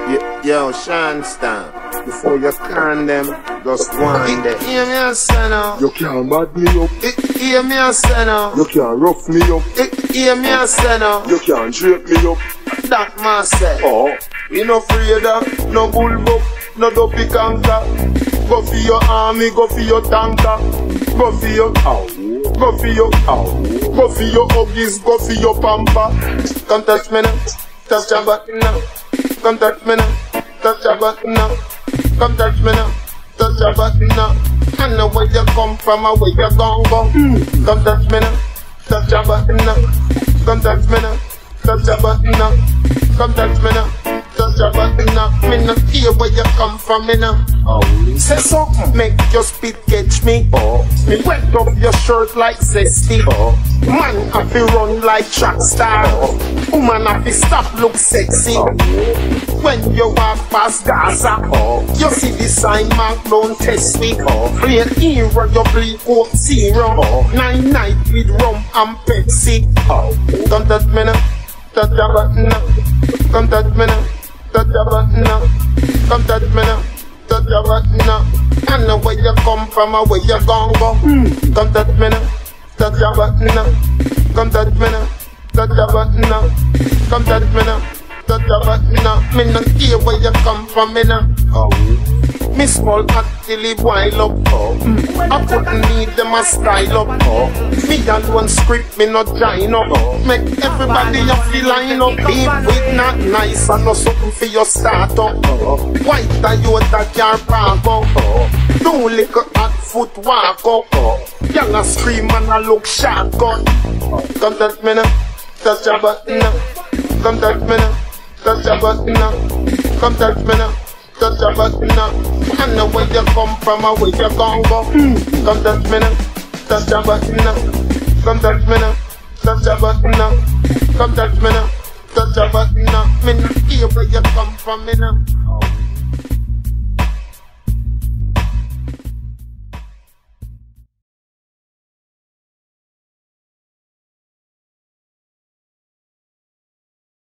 Yo, Sean Stamp, before you can them, just one day. Hear me a say now. You can't mad me up. Hear me a say now. You can't rough me up. Hear me a say now. You can't drape me up. That man say. Oh. We no afraid of no bullbuck, no dopey canker. Go for your army, go for your tanker. Go for your ow. Go for your ow. Go for your huggies, go for your pamper. Come touch me now. Touch your button now. Come touch me now. Touch your button now. Come touch me now. Touch your button now. I know where you come from or where you gon' go. Come touch me now. Touch your button now. Come touch me now. Touch your button now. Come touch me now. Touch your button now. Me not care where you come from, me now. Say something, make your spit catch me. Me wet up your shirt like zesty. Man have to run like track star. Woman have to stop look sexy. When you walk past Gaza, you see the sign mark don't test me. Play hero, you play Coke Zero. 9 night with rum and Pepsi. Come touch me now. Touch your button now. Come touch me now. Touch your button now. Come touch me now. Touch your button now. I know where you come from or where you gon' go. Come touch me now. Touch your button now. Come touch me now. Touch your button now. Come touch me now. Touch your button now. Me no care where you come from, me now. Me small actually boil up. I couldn't need them a style up. Me alone script, me not join up. Make everybody you feel line up. If with not nice, I know something for your start up. White Toyota car park up. Do little hot foot walk up. Y'all a scream and I look shotgun. Come touch me now. Touch your button now. Come touch me now. Touch your button now. Come touch me now. Touch your button now. I know where you come from or where you gon' go. Come touch me now. Touch your button now. Come touch me now. Touch your button now. Come touch me now. Touch your button now. Me no care where you come from, me now.